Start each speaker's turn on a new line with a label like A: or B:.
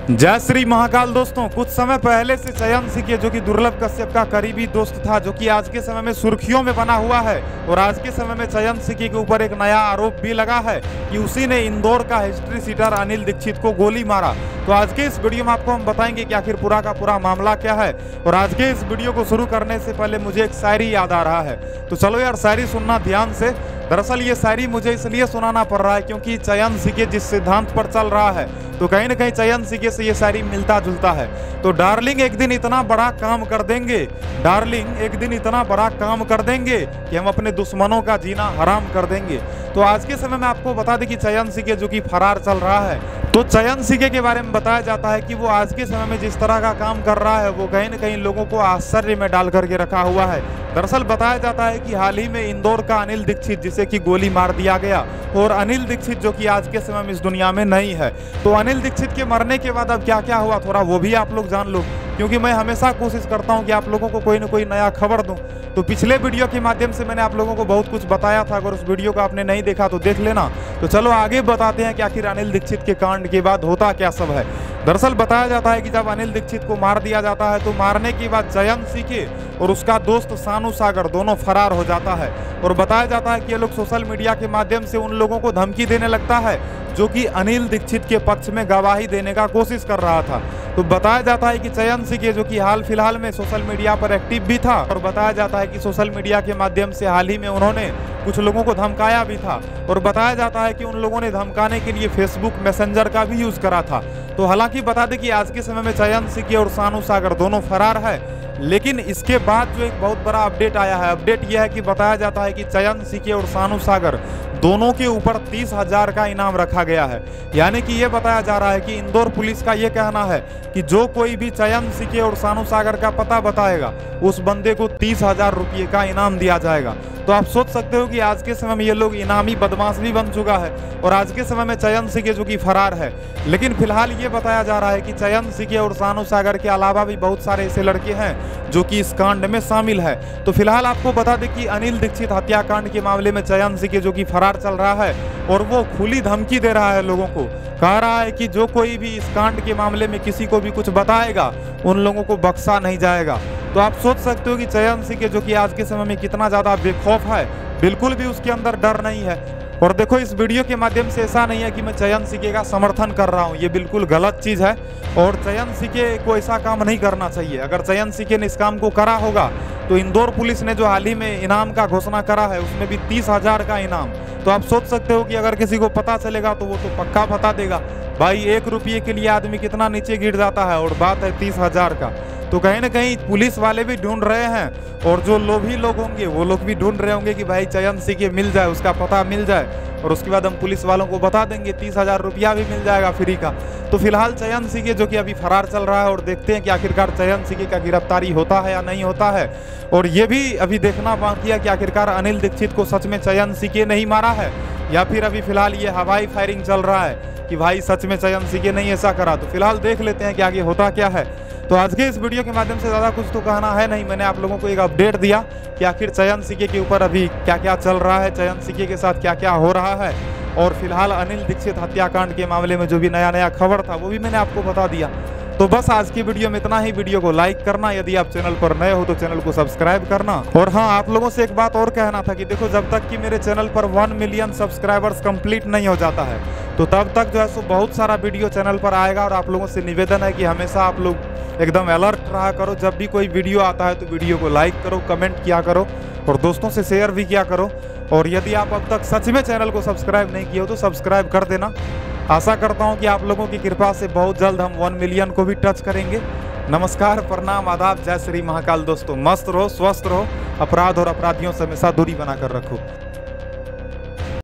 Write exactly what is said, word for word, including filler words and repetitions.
A: जय श्री महाकाल। दोस्तों, कुछ समय पहले से चयन सीके जो कि दुर्लभ कश्यप का करीबी दोस्त था, जो कि आज के समय में सुर्खियों में बना हुआ है, और आज के समय में चयन सीके के ऊपर एक नया आरोप भी लगा है कि उसी ने इंदौर का हिस्ट्री सीटर अनिल दीक्षित को गोली मारा। तो आज के इस वीडियो में आपको हम बताएंगे कि आखिर पूरा का पूरा मामला क्या है। और आज के इस वीडियो को शुरू करने से पहले मुझे एक शायरी याद आ रहा है, तो चलो यार शायरी सुनना ध्यान से। दरअसल ये शायरी मुझे इसलिए सुनाना पड़ रहा है क्योंकि चयन सीके जिस सिद्धांत पर चल रहा है, तो कहीं ना कहीं चयन सीके से ये शायरी मिलता जुलता है। तो डार्लिंग एक दिन इतना बड़ा काम कर देंगे, डार्लिंग एक दिन इतना बड़ा काम कर देंगे कि हम अपने दुश्मनों का जीना हराम कर देंगे। तो आज के समय में आपको बता दें कि चयन सीके जो कि फरार चल रहा है, तो चयन सीके के बारे में बताया जाता है कि वो आज के समय में जिस तरह का काम कर रहा है वो कहीं ना कहीं लोगों को आश्चर्य में डाल करके रखा हुआ है। दरअसल बताया जाता है कि हाल ही में इंदौर का अनिल दीक्षित, जिसे कि गोली मार दिया गया, और अनिल दीक्षित जो कि आज के समय में इस दुनिया में नहीं है, तो अनिल दीक्षित के मरने के बाद अब क्या क्या हुआ थोड़ा वो भी आप लोग जान लो, क्योंकि मैं हमेशा कोशिश करता हूं कि आप लोगों को कोई ना कोई नया खबर दूं। तो पिछले वीडियो के माध्यम से मैंने आप लोगों को बहुत कुछ बताया था, अगर उस वीडियो को आपने नहीं देखा तो देख लेना। तो चलो आगे बताते हैं कि आखिर अनिल दीक्षित के कांड के बाद होता क्या सब है। दरअसल बताया जाता है कि जब अनिल दीक्षित को मार दिया जाता है, तो मारने के बाद चयन सीके और उसका दोस्त सानू सागर दोनों फरार हो जाता है। और बताया जाता है कि ये लोग सोशल मीडिया के माध्यम से उन लोगों को धमकी देने लगता है जो कि अनिल दीक्षित के पक्ष में गवाही देने का कोशिश कर रहा था। तो बताया जाता है कि चयन सीके जो कि हाल फिलहाल में सोशल मीडिया पर एक्टिव भी था, और बताया जाता है कि सोशल मीडिया के माध्यम से हाल ही में उन्होंने कुछ लोगों को धमकाया भी था, और बताया जाता है कि उन लोगों ने धमकाने के लिए फेसबुक मैसेंजर का भी यूज करा था। तो हालांकि बता दें कि आज के समय में चयन सीके और सानू सागर दोनों फरार है, लेकिन इसके बाद जो एक बहुत बड़ा अपडेट आया है, अपडेट यह है कि बताया जाता है कि चयन सीके और सानू सागर दोनों के ऊपर तीस हजार का इनाम रखा गया है। यानी कि यह बताया जा रहा है कि इंदौर पुलिस का यह कहना है कि जो कोई भी चयन सीके और सानू सागर का पता बताएगा उस बंदे को तीस हजार रुपये का इनाम दिया जाएगा। तो आप सोच सकते हो कि आज के समय में ये लोग इनामी बदमाश भी बन चुका है, और आज के समय में चयन सीके जो कि फरार है। लेकिन फिलहाल ये बताया जा रहा है कि चयन सीके और सानू सागर के अलावा भी बहुत सारे ऐसे लड़के हैं जो कि इस कांड में शामिल है। तो फिलहाल आपको बता दें कि अनिल दीक्षित हत्याकांड के मामले में चयन सीके जो कि फरार चल रहा है, और वो खुली धमकी दे रहा है लोगों को, कह रहा है कि जो कोई भी इस कांड के मामले में किसी को भी कुछ बताएगा उन लोगों को बख्शा नहीं जाएगा। तो आप सोच सकते हो कि चयन सीके जो कि आज के समय में कितना ज्यादा बेखौफ है, बिल्कुल भी उसके अंदर डर नहीं है। और देखो, इस वीडियो के माध्यम से ऐसा नहीं है कि मैं चयन सीके का समर्थन कर रहा हूँ, ये बिल्कुल गलत चीज है, और चयन सीके को ऐसा काम नहीं करना चाहिए। अगर चयन सीके ने इस काम को करा होगा तो इंदौर पुलिस ने जो हाल ही में इनाम का घोषणा करा है उसमें भी तीस हजार का इनाम। तो आप सोच सकते हो कि अगर किसी को पता चलेगा तो वो तो पक्का बता देगा। भाई एक रुपये के लिए आदमी कितना नीचे गिर जाता है, और बात है तीस हजार का। तो कहीं ना कहीं पुलिस वाले भी ढूंढ रहे हैं, और जो लोभी लोग होंगे वो लोग भी ढूंढ रहे होंगे कि भाई चयन सीके मिल जाए, उसका पता मिल जाए, और उसके बाद हम पुलिस वालों को बता देंगे, तीस हजार रुपया भी मिल जाएगा फ्री का। तो फिलहाल चयन सीके जो कि अभी फरार चल रहा है, और देखते हैं कि आखिरकार चयन सीके का गिरफ्तारी होता है या नहीं होता है। और ये भी अभी देखना बाकी है कि आखिरकार अनिल दीक्षित को सच में चयन सीके नहीं मारा है, या फिर अभी फिलहाल ये हवाई फायरिंग चल रहा है कि भाई सच में चयन सीके नहीं ऐसा करा। तो फिलहाल देख लेते हैं कि आगे होता क्या है। तो आज के इस वीडियो के माध्यम से ज़्यादा कुछ तो कहना है नहीं, मैंने आप लोगों को एक अपडेट दिया कि आखिर चयन सीके के ऊपर अभी क्या क्या चल रहा है, चयन सीके के साथ क्या क्या हो रहा है, और फिलहाल अनिल दीक्षित हत्याकांड के मामले में जो भी नया नया खबर था वो भी मैंने आपको बता दिया। तो बस आज की वीडियो में इतना ही। वीडियो को लाइक करना, यदि आप चैनल पर नए हो तो चैनल को सब्सक्राइब करना। और हाँ, आप लोगों से एक बात और कहना था कि देखो, जब तक कि मेरे चैनल पर वन मिलियन सब्सक्राइबर्स कंप्लीट नहीं हो जाता है, तो तब तक जो है सो बहुत सारा वीडियो चैनल पर आएगा। और आप लोगों से निवेदन है कि हमेशा आप लोग एकदम अलर्ट रहा करो, जब भी कोई वीडियो आता है तो वीडियो को लाइक करो, कमेंट किया करो, और दोस्तों से शेयर भी किया करो। और यदि आप अब तक सच में चैनल को सब्सक्राइब नहीं किए हो तो सब्सक्राइब कर देना। आशा करता हूं कि आप लोगों की कृपा से बहुत जल्द हम वन मिलियन को भी टच करेंगे। नमस्कार, प्रणाम, आदाब, जय श्री महाकाल। दोस्तों, मस्त रहो, स्वस्थ रहो, अपराध और अपराधियों से हमेशा दूरी बनाकर रखो।